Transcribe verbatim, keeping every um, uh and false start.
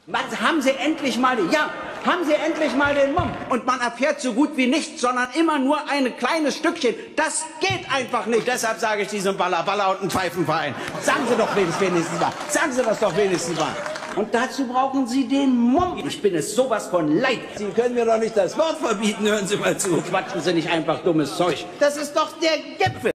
Was, haben Sie endlich mal, ja, haben Sie endlich mal den Mumm. Und man erfährt so gut wie nichts, sondern immer nur ein kleines Stückchen. Das geht einfach nicht. Und deshalb sage ich diesem Baller, Baller und ein Pfeifenverein. Sagen Sie doch wenigstens mal. Sagen Sie das doch wenigstens mal. Und dazu brauchen Sie den Mumm. Ich bin es sowas von leid. Sie können mir doch nicht das Wort verbieten, hören Sie mal zu. Quatschen Sie nicht einfach dummes Zeug. Das ist doch der Gipfel.